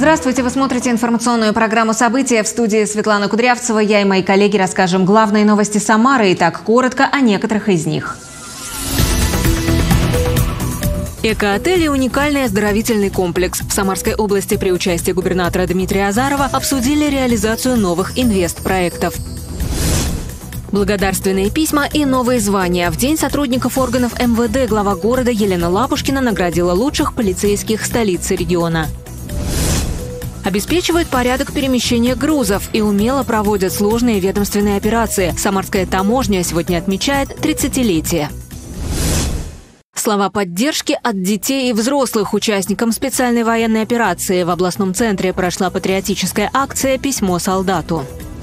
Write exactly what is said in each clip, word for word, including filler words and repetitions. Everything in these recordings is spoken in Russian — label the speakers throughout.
Speaker 1: Здравствуйте, вы смотрите информационную программу «События». В студии Светлана Кудрявцева. Я и мои коллеги расскажем главные новости Самары. И так коротко о некоторых из них. Эко-отель и уникальный оздоровительный комплекс. В Самарской области при участии губернатора Дмитрия Азарова обсудили реализацию новых инвестпроектов. Благодарственные письма и новые звания. В День сотрудников органов эм вэ дэ глава города Елена Лапушкина наградила лучших полицейских столицы региона. Обеспечивают порядок перемещения грузов и умело проводят сложные ведомственные операции. Самарская таможня сегодня отмечает тридцатилетие. Слова поддержки от детей и взрослых участникам специальной военной операции. В областном центре прошла патриотическая акция «Письмо солдату».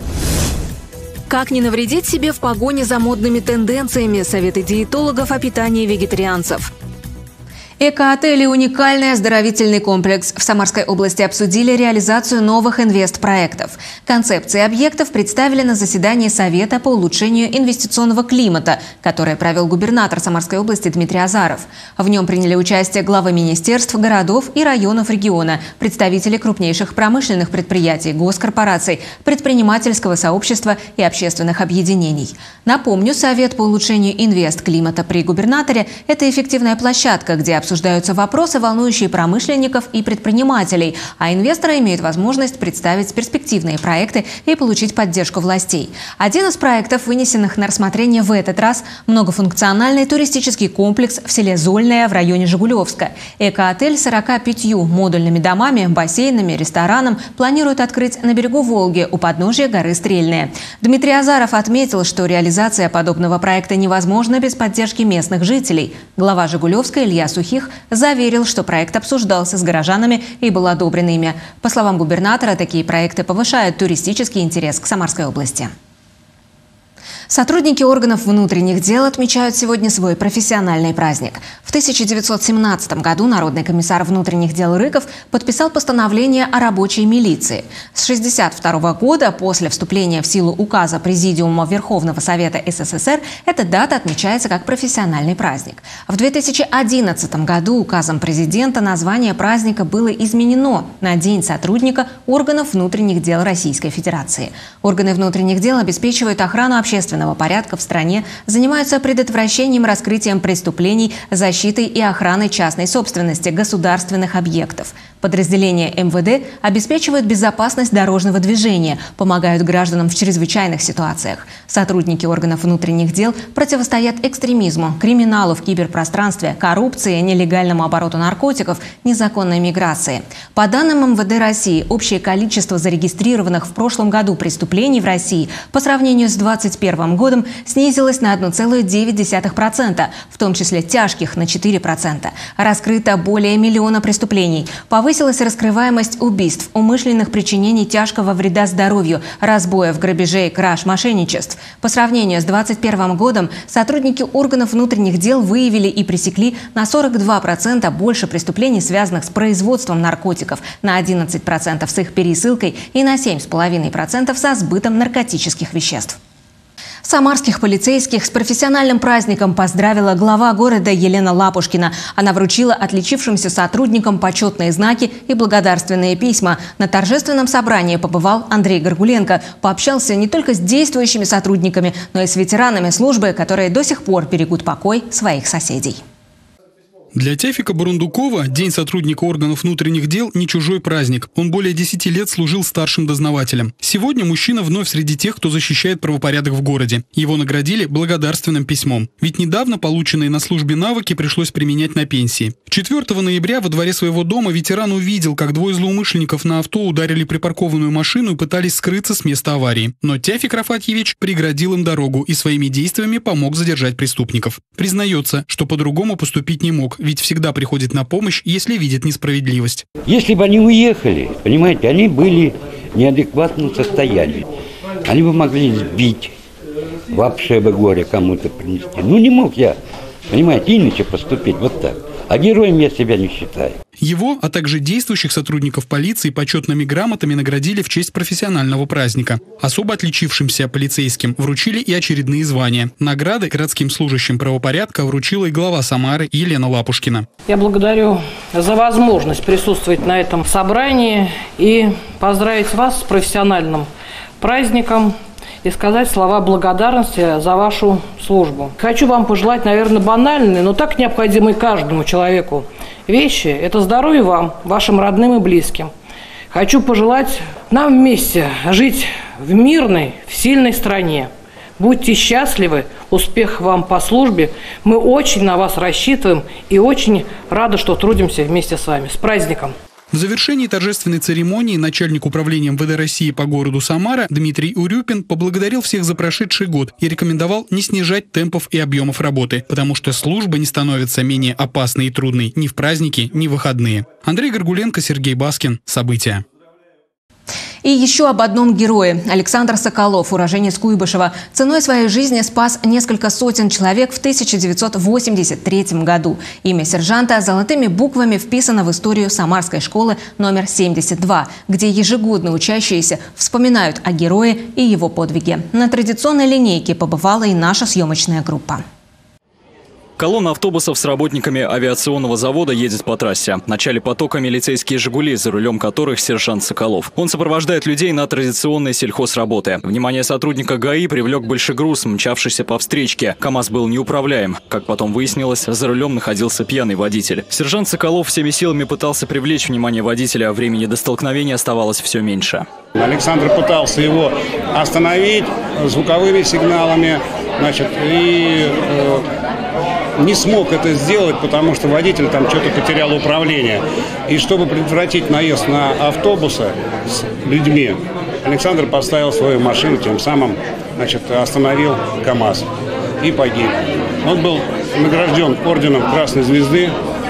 Speaker 1: Как не навредить себе в погоне за модными тенденциями? Советы диетологов о питании вегетарианцев. Эко-отель и уникальный оздоровительный комплекс. В Самарской области обсудили реализацию новых инвестпроектов. Концепции объектов представили на заседании Совета по улучшению инвестиционного климата, которое провел губернатор Самарской области Дмитрий Азаров. В нем приняли участие главы министерств, городов и районов региона, представители крупнейших промышленных предприятий, госкорпораций, предпринимательского сообщества и общественных объединений. Напомню, Совет по улучшению инвестклимата при губернаторе – это эффективная площадка, где обсуждаются вопросы, волнующие промышленников и предпринимателей, а инвесторы имеют возможность представить перспективные проекты и получить поддержку властей. Один из проектов, вынесенных на рассмотрение в этот раз – многофункциональный туристический комплекс в селе Зольное в районе Жигулевска. Эко-отель с сороками пятью модульными домами, бассейнами, рестораном планируют открыть на берегу Волги у подножия горы Стрельная. Дмитрий Азаров отметил, что реализация подобного проекта невозможна без поддержки местных жителей. Глава Жигулевска Илья Сухих заверил, что проект обсуждался с горожанами и был одобрен ими. По словам губернатора, такие проекты повышают туристический интерес к Самарской области. Сотрудники органов внутренних дел отмечают сегодня свой профессиональный праздник. В тысяча девятьсот семнадцатом году народный комиссар внутренних дел Рыков подписал постановление о рабочей милиции. С шестьдесят второго года, после вступления в силу указа Президиума Верховного Совета эс эс эс эр, эта дата отмечается как профессиональный праздник. В две тысячи одиннадцатом году указом президента название праздника было изменено на День сотрудника органов внутренних дел Российской Федерации. Органы внутренних дел обеспечивают охрану общественного порядка в стране, занимаются предотвращением, раскрытием преступлений, защитой и охраной частной собственности, государственных объектов. Подразделения эм вэ дэ обеспечивают безопасность дорожного движения, помогают гражданам в чрезвычайных ситуациях. Сотрудники органов внутренних дел противостоят экстремизму, криминалу в киберпространстве, коррупции, нелегальному обороту наркотиков, незаконной миграции. По данным эм вэ дэ России, общее количество зарегистрированных в прошлом году преступлений в России по сравнению с две тысячи двадцать первым годом снизилось на одну целую девять десятых процента, в том числе тяжких на четыре процента. Раскрыто более миллиона преступлений. Повысилась раскрываемость убийств, умышленных причинений тяжкого вреда здоровью, разбоев, грабежей, краж, мошенничеств. По сравнению с две тысячи двадцать первым годом сотрудники органов внутренних дел выявили и пресекли на сорок два процента больше преступлений, связанных с производством наркотиков, на одиннадцать процентов с их пересылкой и на семь целых пять десятых процента со сбытом наркотических веществ. Самарских полицейских с профессиональным праздником поздравила глава города Елена Лапушкина. Она вручила отличившимся сотрудникам почетные знаки и благодарственные письма. На торжественном собрании побывал Андрей Горгуленко. Пообщался не только с действующими сотрудниками, но и с ветеранами службы, которые до сих пор берегут покой своих соседей.
Speaker 2: Для Тяфика Бурундукова День сотрудника органов внутренних дел не чужой праздник. Он более десяти лет служил старшим дознавателем. Сегодня мужчина вновь среди тех, кто защищает правопорядок в городе. Его наградили благодарственным письмом. Ведь недавно полученные на службе навыки пришлось применять на пенсии. четвёртого ноября во дворе своего дома ветеран увидел, как двое злоумышленников на авто ударили припаркованную машину и пытались скрыться с места аварии. Но Тяфик Рафатьевич преградил им дорогу и своими действиями помог задержать преступников. Признается, что по-другому поступить не мог, ведь всегда приходит на помощь, если видит несправедливость.
Speaker 3: Если бы они уехали, понимаете, они были в неадекватном состоянии. Они бы могли сбить, вообще бы горе кому-то принести. Ну не мог я, понимаете, иначе поступить вот так. А героем я себя не считаю.
Speaker 2: Его, а также действующих сотрудников полиции почетными грамотами наградили в честь профессионального праздника. Особо отличившимся полицейским вручили и очередные звания. Награды городским служащим правопорядка вручила и глава Самары Елена Лапушкина.
Speaker 4: Я благодарю за возможность присутствовать на этом собрании и поздравить вас с профессиональным праздником и сказать слова благодарности за вашу службу. Хочу вам пожелать, наверное, банальные, но так необходимые каждому человеку вещи. Это здоровье вам, вашим родным и близким. Хочу пожелать нам вместе жить в мирной, в сильной стране. Будьте счастливы, успех вам по службе. Мы очень на вас рассчитываем и очень рады, что трудимся вместе с вами. С праздником!
Speaker 2: В завершении торжественной церемонии начальник управления эм вэ дэ России по городу Самара Дмитрий Урюпин поблагодарил всех за прошедший год и рекомендовал не снижать темпов и объемов работы, потому что служба не становится менее опасной и трудной ни в праздники, ни в выходные. Андрей Горгуленко, Сергей Баскин. События.
Speaker 1: И еще об одном герое. Александр Соколов, уроженец Куйбышева, ценой своей жизни спас несколько сотен человек в тысяча девятьсот восемьдесят третьем году. Имя сержанта золотыми буквами вписано в историю Самарской школы номер семьдесят два, где ежегодно учащиеся вспоминают о герое и его подвиге. На традиционной линейке побывала и наша съемочная группа.
Speaker 5: Колонна автобусов с работниками авиационного завода едет по трассе. В начале потока милицейские «Жигули», за рулем которых сержант Соколов. Он сопровождает людей на традиционной сельхозработе. Внимание сотрудника ГАИ привлек большегруз, мчавшийся по встречке. КАМАЗ был неуправляем. Как потом выяснилось, за рулем находился пьяный водитель. Сержант Соколов всеми силами пытался привлечь внимание водителя, а времени до столкновения оставалось все меньше.
Speaker 6: Александр пытался его остановить звуковыми сигналами, значит, и э, не смог это сделать, потому что водитель там что-то потерял управление. И чтобы предотвратить наезд на автобусы с людьми, Александр поставил свою машину, тем самым, значит, остановил КАМАЗ и погиб. Он был награжден орденом Красной Звезды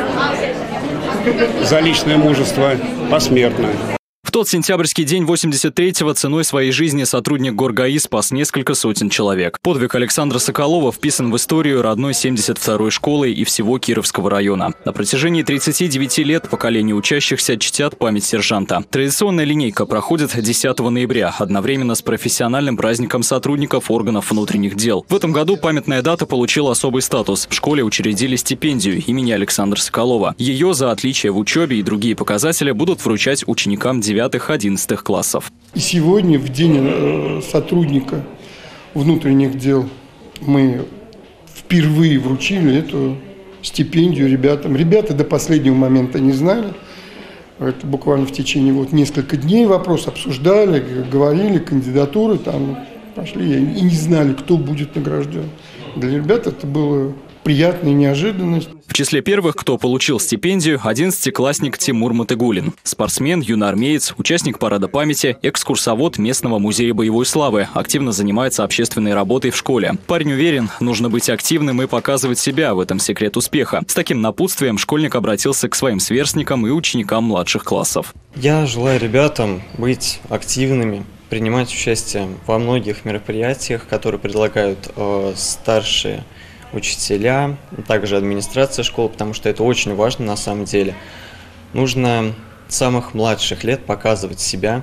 Speaker 6: за личное мужество посмертно.
Speaker 5: В тот сентябрьский день восемьдесят третьего ценой своей жизни сотрудник ГорГАИ спас несколько сотен человек. Подвиг Александра Соколова вписан в историю родной семьдесят второй школы и всего Кировского района. На протяжении тридцати девяти лет поколения учащихся чтят память сержанта. Традиционная линейка проходит десятого ноября, одновременно с профессиональным праздником сотрудников органов внутренних дел. В этом году памятная дата получила особый статус. В школе учредили стипендию имени Александра Соколова. Ее за отличие в учебе и другие показатели будут вручать ученикам девятых-одиннадцатых классов.
Speaker 7: И сегодня, в день сотрудника внутренних дел, мы впервые вручили эту стипендию ребятам. Ребята до последнего момента не знали. Это буквально в течение вот нескольких дней вопрос обсуждали, говорили, кандидатуры там пошли и не знали, кто будет награжден. Для ребят это было приятная неожиданность.
Speaker 5: В числе первых, кто получил стипендию, одиннадцатиклассник Тимур Матыгулин. Спортсмен, юноармеец, участник парада памяти, экскурсовод местного музея боевой славы. Активно занимается общественной работой в школе. Парень уверен, нужно быть активным и показывать себя. В этом секрет успеха. С таким напутствием школьник обратился к своим сверстникам и ученикам младших классов.
Speaker 8: Я желаю ребятам быть активными, принимать участие во многих мероприятиях, которые предлагают э, старшие учителя, также администрация школы, потому что это очень важно на самом деле. Нужно с самых младших лет показывать себя.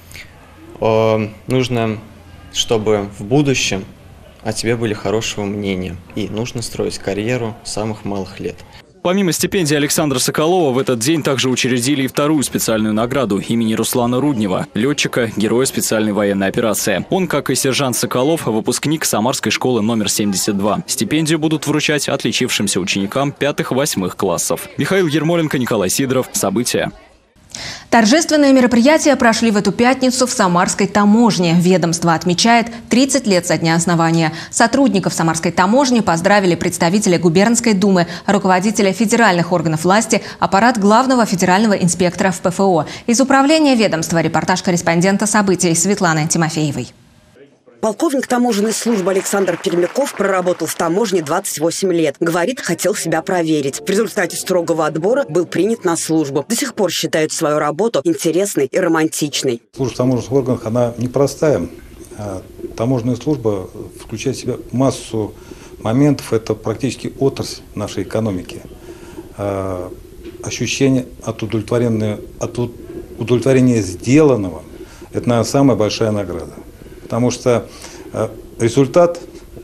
Speaker 8: Э, нужно, чтобы в будущем о тебе были хорошего мнения. И нужно строить карьеру с самых малых лет.
Speaker 5: Помимо стипендии Александра Соколова, в этот день также учредили и вторую специальную награду имени Руслана Руднева, летчика, героя специальной военной операции. Он, как и сержант Соколов, выпускник Самарской школы номер семьдесят два. Стипендию будут вручать отличившимся ученикам пятых-восьмых классов. Михаил Ермоленко, Николай Сидоров. События.
Speaker 1: Торжественные мероприятия прошли в эту пятницу в Самарской таможне. Ведомство отмечает тридцать лет со дня основания. Сотрудников Самарской таможни поздравили представители губернской думы, руководители федеральных органов власти, аппарат главного федерального инспектора в пэ эф о. Из управления ведомства репортаж корреспондента событий Светланы Тимофеевой.
Speaker 9: Полковник таможенной службы Александр Пермяков проработал в таможне двадцать восемь лет. Говорит, хотел себя проверить. В результате строгого отбора был принят на службу. До сих пор считает свою работу интересной и романтичной.
Speaker 10: Служба в таможенных органах, она непростая. Таможенная служба включает в себя массу моментов. Это практически отрасль нашей экономики. э, ощущение от удовлетворения, от удовлетворения сделанного. Это, наверное, самая большая награда. Потому что э, результат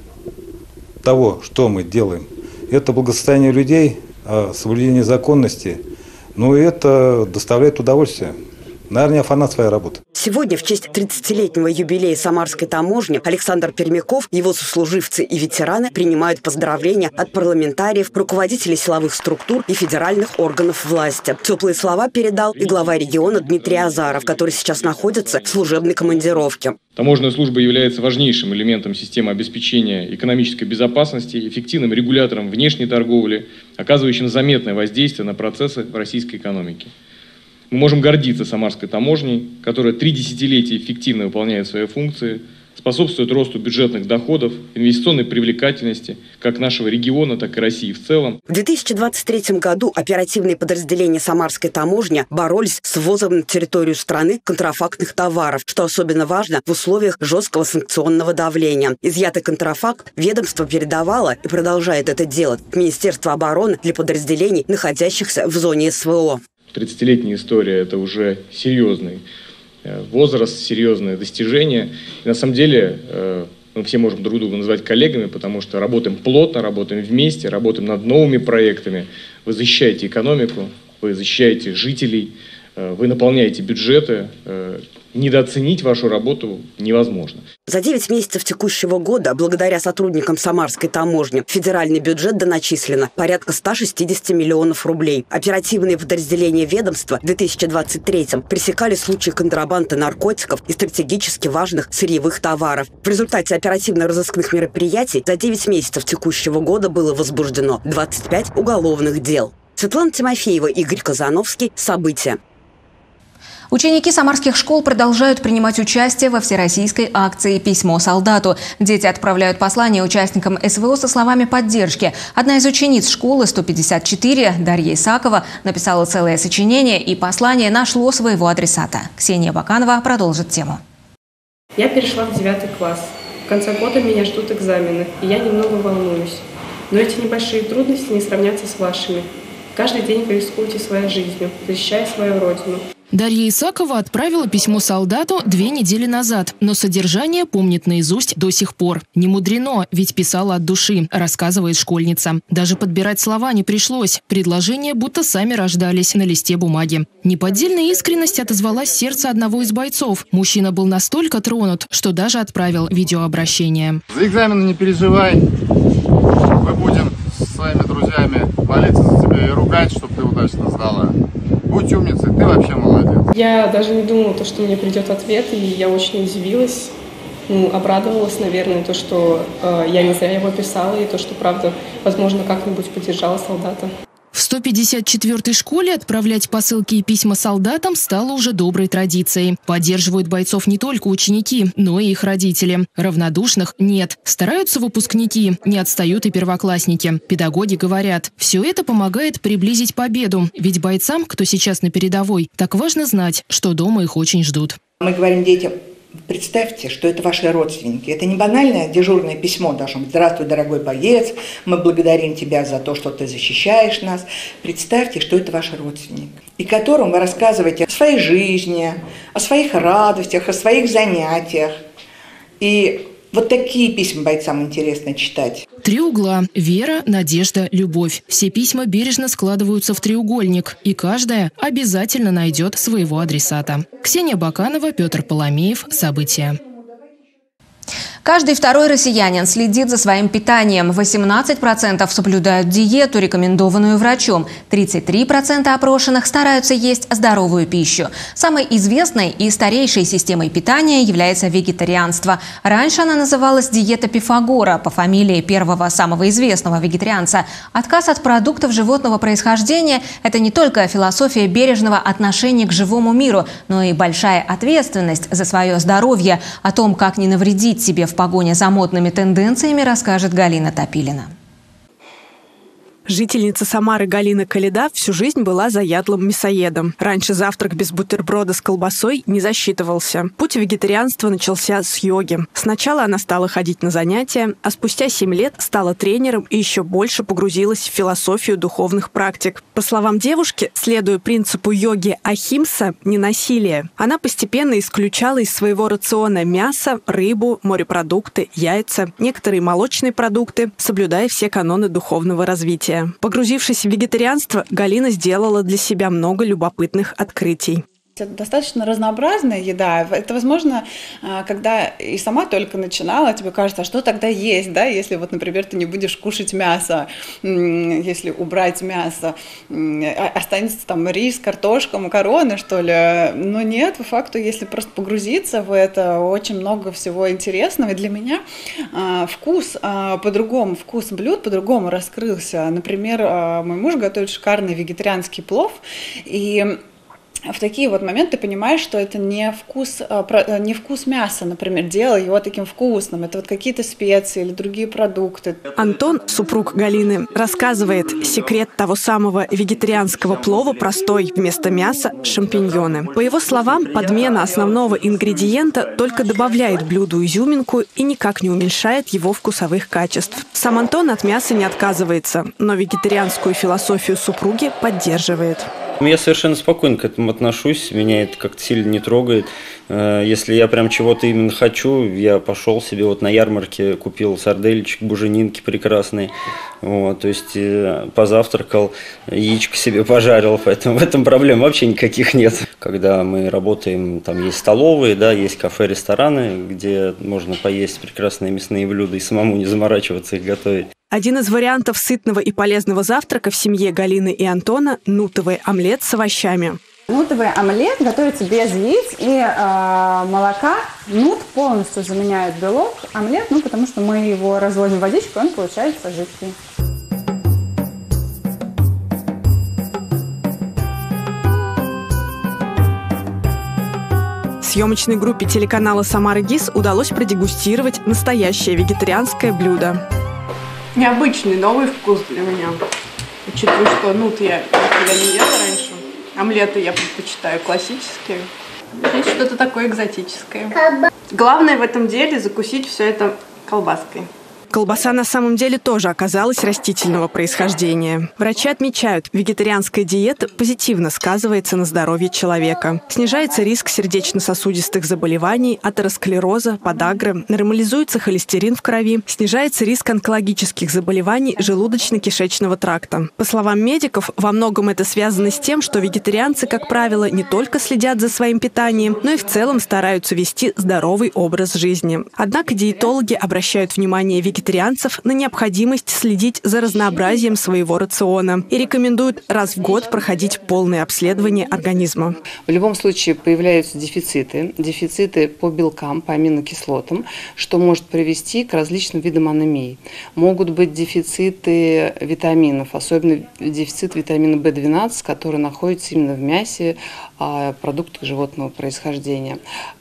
Speaker 10: того, что мы делаем, это благосостояние людей, э, соблюдение законности, ну и это доставляет удовольствие. Наверное, фанат своей работы.
Speaker 9: Сегодня в честь тридцатилетнего юбилея Самарской таможни Александр Пермяков, его сослуживцы и ветераны принимают поздравления от парламентариев, руководителей силовых структур и федеральных органов власти. Теплые слова передал и глава региона Дмитрий Азаров, который сейчас находится в служебной командировке.
Speaker 11: Таможенная служба является важнейшим элементом системы обеспечения экономической безопасности, эффективным регулятором внешней торговли, оказывающим заметное воздействие на процессы в российской экономике. Мы можем гордиться Самарской таможней, которая три десятилетия эффективно выполняет свои функции, способствует росту бюджетных доходов, инвестиционной привлекательности как нашего региона, так и России в целом.
Speaker 9: В две тысячи двадцать третьем году оперативные подразделения Самарской таможни боролись с ввозом на территорию страны контрафактных товаров, что особенно важно в условиях жесткого санкционного давления. Изъятый контрафакт ведомство передавало и продолжает это делать в Министерство обороны для подразделений, находящихся в зоне СВО.
Speaker 11: тридцатилетняя история – это уже серьезный возраст, серьезное достижение. И на самом деле мы все можем друг друга называть коллегами, потому что работаем плотно, работаем вместе, работаем над новыми проектами. Вы защищаете экономику, вы защищаете жителей, вы наполняете бюджеты. Недооценить вашу работу невозможно.
Speaker 9: За девять месяцев текущего года, благодаря сотрудникам Самарской таможни, в федеральный бюджет доначислено порядка ста шестидесяти миллионов рублей. Оперативные подразделения ведомства в две тысячи двадцать третьем пресекали случаи контрабанды наркотиков и стратегически важных сырьевых товаров. В результате оперативно-розыскных мероприятий за девять месяцев текущего года было возбуждено двадцать пять уголовных дел. Светлана Тимофеева, Игорь Казановский. События.
Speaker 1: Ученики самарских школ продолжают принимать участие во всероссийской акции «Письмо солдату». Дети отправляют послания участникам СВО со словами поддержки. Одна из учениц школы сто пятьдесят четыре, Дарья Исакова, написала целое сочинение, и послание нашло своего адресата. Ксения Баканова продолжит тему.
Speaker 12: Я перешла в девятый класс. В конце года меня ждут экзамены, и я немного волнуюсь. Но эти небольшие трудности не сравнятся с вашими. Каждый день вы рискуете своей жизнью, защищая свою родину.
Speaker 13: Дарья Исакова отправила письмо солдату две недели назад, но содержание помнит наизусть до сих пор. Не мудрено, ведь писала от души, рассказывает школьница. Даже подбирать слова не пришлось. Предложения будто сами рождались на листе бумаги. Неподдельная искренность отозвалась в сердце одного из бойцов. Мужчина был настолько тронут, что даже отправил видеообращение.
Speaker 14: За экзамены не переживай. Мы будем с своими друзьями молиться за тебя и ругать, чтобы ты удачно сдала. Будь умницей, ты вообще молодец.
Speaker 12: Я даже не думала, что мне придет ответ, и я очень удивилась, ну, обрадовалась, наверное, то, что э, я не зря его писала, и то, что, правда, возможно, как-нибудь поддержала солдата.
Speaker 13: В сто пятьдесят четвёртой школе отправлять посылки и письма солдатам стало уже доброй традицией. Поддерживают бойцов не только ученики, но и их родители. Равнодушных нет. Стараются выпускники, не отстают и первоклассники. Педагоги говорят, все это помогает приблизить победу. Ведь бойцам, кто сейчас на передовой, так важно знать, что дома их очень ждут.
Speaker 15: Мы говорим детям: представьте, что это ваши родственники. Это не банальное дежурное письмо, должно быть: «Здравствуй, дорогой боец, мы благодарим тебя за то, что ты защищаешь нас». Представьте, что это ваш родственник, и которому вы рассказываете о своей жизни, о своих радостях, о своих занятиях. И вот такие письма бойцам интересно читать.
Speaker 13: Три угла – вера, надежда, любовь. Все письма бережно складываются в треугольник, и каждая обязательно найдет своего адресата. Ксения Баканова, Петр Поломеев. События.
Speaker 1: Каждый второй россиянин следит за своим питанием. восемнадцать процентов соблюдают диету, рекомендованную врачом. тридцать три процента опрошенных стараются есть здоровую пищу. Самой известной и старейшей системой питания является вегетарианство. Раньше она называлась диета Пифагора по фамилии первого самого известного вегетарианца. Отказ от продуктов животного происхождения – это не только философия бережного отношения к живому миру, но и большая ответственность за свое здоровье. О том, как не навредить себе в погоне за модными тенденциями, расскажет Галина Топилина.
Speaker 16: Жительница Самары Галина Коляда всю жизнь была заядлым мясоедом. Раньше завтрак без бутерброда с колбасой не засчитывался. Путь вегетарианства начался с йоги. Сначала она стала ходить на занятия, а спустя семь лет стала тренером и еще больше погрузилась в философию духовных практик. По словам девушки, следуя принципу йоги ахимса – ненасилие, она постепенно исключала из своего рациона мясо, рыбу, морепродукты, яйца, некоторые молочные продукты, соблюдая все каноны духовного развития. Погрузившись в вегетарианство, Галина сделала для себя много любопытных открытий.
Speaker 17: Это достаточно разнообразная еда. Это, возможно, когда и сама только начинала, тебе кажется, а что тогда есть, да, если вот, например, ты не будешь кушать мясо, если убрать мясо, останется там рис, картошка, макароны, что ли. Но нет, по факту, если просто погрузиться в это, очень много всего интересного. И для меня вкус по-другому, вкус блюд по-другому раскрылся. Например, мой муж готовит шикарный вегетарианский плов, и в такие вот моменты ты понимаешь, что это не вкус, не вкус мяса, например, делай его таким вкусным. Это вот какие-то специи или другие продукты.
Speaker 16: Антон, супруг Галины, рассказывает, секрет того самого вегетарианского плова простой. Вместо мяса – шампиньоны. По его словам, подмена основного ингредиента только добавляет блюду изюминку и никак не уменьшает его вкусовых качеств. Сам Антон от мяса не отказывается, но вегетарианскую философию супруги поддерживает.
Speaker 18: Я совершенно спокойно к этому отношусь, меня это как-то сильно не трогает. Если я прям чего-то именно хочу, я пошел себе вот на ярмарке, купил сарделечек, буженинки прекрасные, вот, то есть позавтракал, яичко себе пожарил, поэтому в этом проблем вообще никаких нет. Когда мы работаем, там есть столовые, да, есть кафе, рестораны, где можно поесть прекрасные мясные блюда и самому не заморачиваться их готовить.
Speaker 16: Один из вариантов сытного и полезного завтрака в семье Галины и Антона – нутовый омлет с овощами.
Speaker 19: Нутовый омлет готовится без яиц и э, молока. Нут полностью заменяет белок. Омлет, ну потому что мы его разводим в водичку, он получается жидкий.
Speaker 16: Съемочной группе телеканала «Самара ГИС» удалось продегустировать настоящее вегетарианское блюдо.
Speaker 12: Необычный, новый вкус для меня. Учитывая, что нут я никогда не ела раньше. Омлеты я предпочитаю классические. Здесь что-то такое экзотическое. Главное в этом деле закусить все это колбаской.
Speaker 16: Колбаса на самом деле тоже оказалась растительного происхождения. Врачи отмечают, вегетарианская диета позитивно сказывается на здоровье человека. Снижается риск сердечно-сосудистых заболеваний, атеросклероза, подагры, нормализуется холестерин в крови, снижается риск онкологических заболеваний желудочно-кишечного тракта. По словам медиков, во многом это связано с тем, что вегетарианцы, как правило, не только следят за своим питанием, но и в целом стараются вести здоровый образ жизни. Однако диетологи обращают внимание вегетарианцев на необходимость следить за разнообразием своего рациона и рекомендуют раз в год проходить полное обследование организма.
Speaker 20: В любом случае появляются дефициты, дефициты по белкам, по аминокислотам, что может привести к различным видам анемии. Могут быть дефициты витаминов, особенно дефицит витамина бэ двенадцать, который находится именно в мясе, продуктах животного происхождения.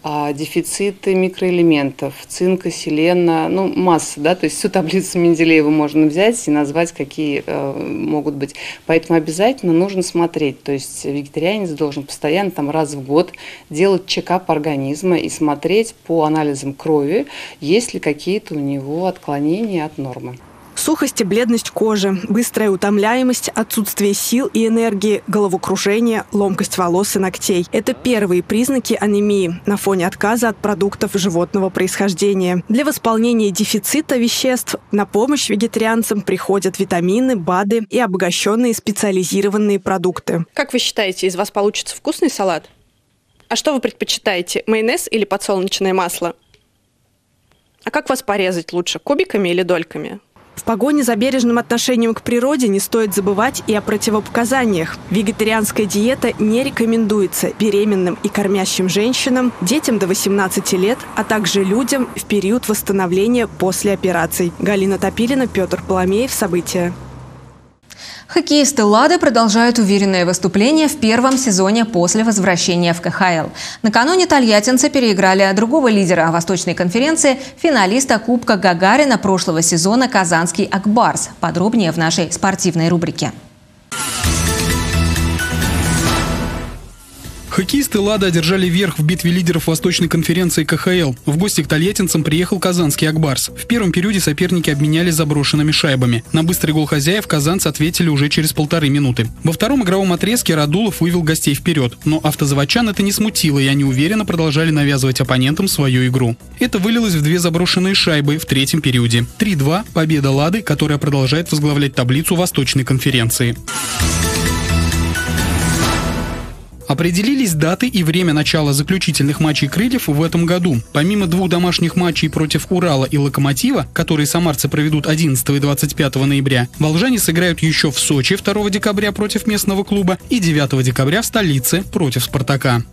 Speaker 20: Дефициты микроэлементов, цинка, селена, ну масса, да, то есть всю таблицу Менделеева можно взять и назвать, какие э, могут быть. Поэтому обязательно нужно смотреть. То есть вегетарианец должен постоянно там, раз в год делать чекап организма и смотреть по анализам крови, есть ли какие-то у него отклонения от нормы.
Speaker 16: Сухость и бледность кожи, быстрая утомляемость, отсутствие сил и энергии, головокружение, ломкость волос и ногтей – это первые признаки анемии на фоне отказа от продуктов животного происхождения. Для восполнения дефицита веществ на помощь вегетарианцам приходят витамины, БАДы и обогащенные специализированные продукты.
Speaker 21: Как вы считаете, из вас получится вкусный салат? А что вы предпочитаете, майонез или подсолнечное масло? А как вас порезать лучше, кубиками или дольками?
Speaker 16: В погоне за бережным отношением к природе не стоит забывать и о противопоказаниях. Вегетарианская диета не рекомендуется беременным и кормящим женщинам, детям до восемнадцати лет, а также людям в период восстановления после операций. Галина Топилина, Петр Поломеев. События.
Speaker 1: Хоккеисты «Лады» продолжают уверенное выступление в первом сезоне после возвращения в ка ха эл. Накануне тольяттинцы переиграли другого лидера Восточной конференции, финалиста Кубка Гагарина прошлого сезона казанский «Акбарс». Подробнее в нашей спортивной рубрике.
Speaker 2: Хоккеисты «Лада» одержали верх в битве лидеров Восточной конференции ка ха эл. В гости к тольяттинцам приехал казанский «Акбарс». В первом периоде соперники обменялись заброшенными шайбами. На быстрый гол хозяев казанцы ответили уже через полторы минуты. Во втором игровом отрезке Радулов вывел гостей вперед. Но автозаводчан это не смутило, и они уверенно продолжали навязывать оппонентам свою игру. Это вылилось в две заброшенные шайбы в третьем периоде. три-два – победа «Лады», которая продолжает возглавлять таблицу Восточной конференции. Определились даты и время начала заключительных матчей «Крыльев» в этом году. Помимо двух домашних матчей против «Урала» и «Локомотива», которые самарцы проведут одиннадцатого и двадцать пятого ноября, волжане сыграют еще в Сочи второго декабря против местного клуба и девятого декабря в столице против «Спартака».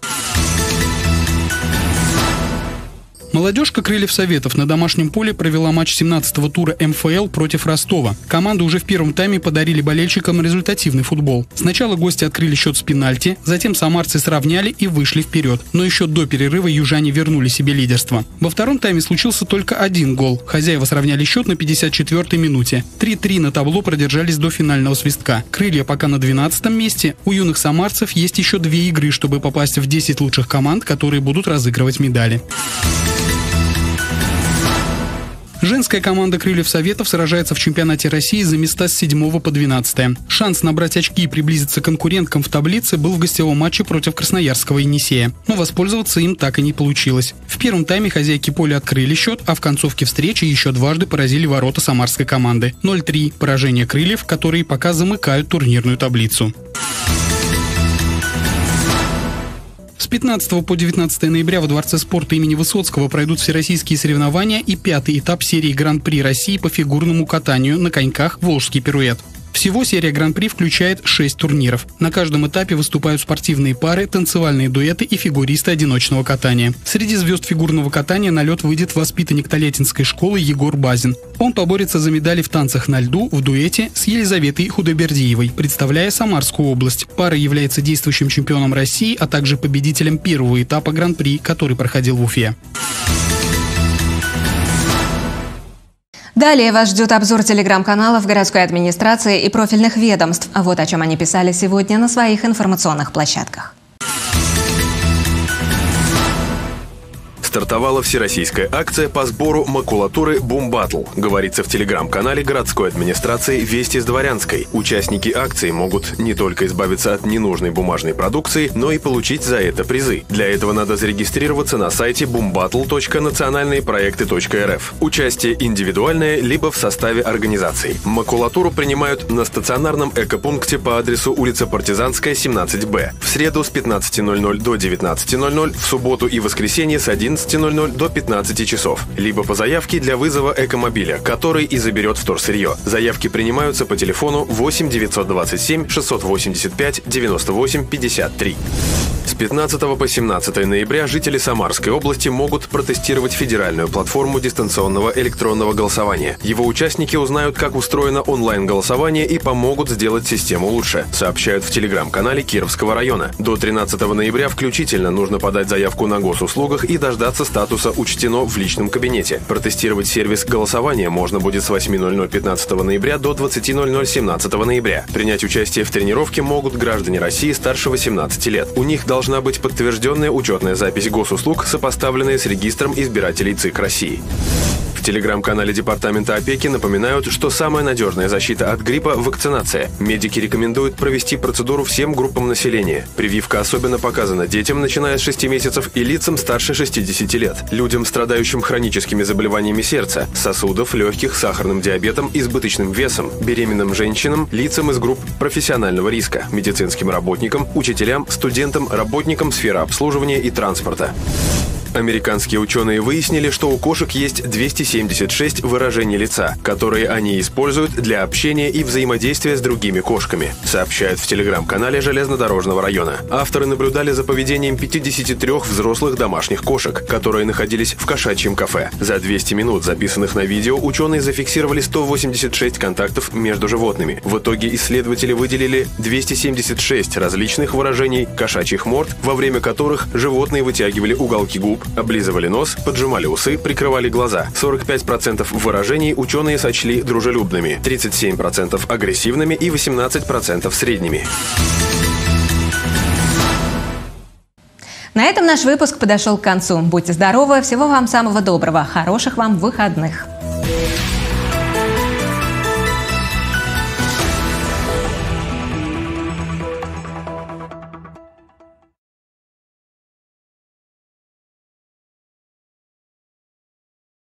Speaker 2: Молодежка «Крыльев Советов» на домашнем поле провела матч семнадцатого тура эм эф эл против Ростова. Команды уже в первом тайме подарили болельщикам результативный футбол. Сначала гости открыли счет с пенальти, затем самарцы сравняли и вышли вперед. Но еще до перерыва южане вернули себе лидерство. Во втором тайме случился только один гол. Хозяева сравняли счет на пятьдесят четвёртой минуте. три-три на табло продержались до финального свистка. «Крылья» пока на двенадцатом месте. У юных самарцев есть еще две игры, чтобы попасть в десять лучших команд, которые будут разыгрывать медали. Женская команда «Крыльев Советов» сражается в чемпионате России за места с седьмого по двенадцатое. Шанс набрать очки и приблизиться к конкуренткам в таблице был в гостевом матче против красноярского «Енисея». Но воспользоваться им так и не получилось. В первом тайме хозяйки поля открыли счет, а в концовке встречи еще дважды поразили ворота самарской команды. ноль-три – поражение «Крыльев», которые пока замыкают турнирную таблицу. С пятнадцатого по девятнадцатое ноября во Дворце спорта имени Высоцкого пройдут всероссийские соревнования и пятый этап серии Гран-при России по фигурному катанию на коньках «Волжский пируэт». Всего серия Гран-при включает шесть турниров. На каждом этапе выступают спортивные пары, танцевальные дуэты и фигуристы одиночного катания. Среди звезд фигурного катания на лед выйдет воспитанник тольяттинской школы Егор Базин. Он поборется за медали в танцах на льду в дуэте с Елизаветой Худобердиевой, представляя Самарскую область. Пара является действующим чемпионом России, а также победителем первого этапа Гран-при, который проходил в Уфе.
Speaker 1: Далее вас ждет обзор телеграм-каналов городской администрации и профильных ведомств. А вот о чем они писали сегодня на своих информационных площадках.
Speaker 3: Стартовала всероссийская акция по сбору макулатуры «Бум-Баттл», говорится в телеграм-канале городской администрации «Вести с Дворянской». Участники акции могут не только избавиться от ненужной бумажной продукции, но и получить за это призы. Для этого надо зарегистрироваться на сайте бумбаттл точка национальные проекты точка эр эф. Участие индивидуальное, либо в составе организаций. Макулатуру принимают на стационарном экопункте по адресу улица Партизанская, семнадцать бэ. В среду с пятнадцати ноль-ноль до девятнадцати ноль-ноль, в субботу и воскресенье с одиннадцати ноль-ноль до пятнадцати часов, либо по заявке для вызова экомобиля, который и заберет вторсырье. Заявки принимаются по телефону восемь девятьсот двадцать семь шестьсот восемьдесят пять девяносто восемь пятьдесят три. С пятнадцатого по семнадцатое ноября жители Самарской области могут протестировать федеральную платформу дистанционного электронного голосования. Его участники узнают, как устроено онлайн-голосование и помогут сделать систему лучше, сообщают в телеграм-канале Кировского района. До тринадцатого ноября включительно нужно подать заявку на госуслугах и дождаться статуса «Учтено» в личном кабинете. Протестировать сервис голосования можно будет с восьми ноль-ноль пятнадцатого ноября до двадцати ноль-ноль семнадцатого ноября. Принять участие в тренировке могут граждане России старше восемнадцати лет. У них должна быть подтвержденная учетная запись госуслуг, сопоставленная с регистром избирателей ЦИК России. В телеграм-канале Департамента опеки напоминают, что самая надежная защита от гриппа – вакцинация. Медики рекомендуют провести процедуру всем группам населения. Прививка особенно показана детям, начиная с шести месяцев, и лицам старше шестидесяти лет. Людям, страдающим хроническими заболеваниями сердца, сосудов, легких, сахарным диабетом, избыточным весом, беременным женщинам, лицам из групп профессионального риска, медицинским работникам, учителям, студентам, работникам сферы обслуживания и транспорта. Американские ученые выяснили, что у кошек есть двести семьдесят шесть выражений лица, которые они используют для общения и взаимодействия с другими кошками, сообщают в телеграм-канале Железнодорожного района. Авторы наблюдали за поведением пятидесяти трёх взрослых домашних кошек, которые находились в кошачьем кафе. За двести минут, записанных на видео, ученые зафиксировали сто восемьдесят шесть контактов между животными. В итоге исследователи выделили двести семьдесят шесть различных выражений кошачьих морд, во время которых животные вытягивали уголки губ, облизывали нос, поджимали усы, прикрывали глаза. сорок пять процентов выражений ученые сочли дружелюбными, тридцать семь процентов агрессивными и восемнадцать процентов средними.
Speaker 1: На этом наш выпуск подошел к концу. Будьте здоровы, всего вам самого доброго, хороших вам выходных.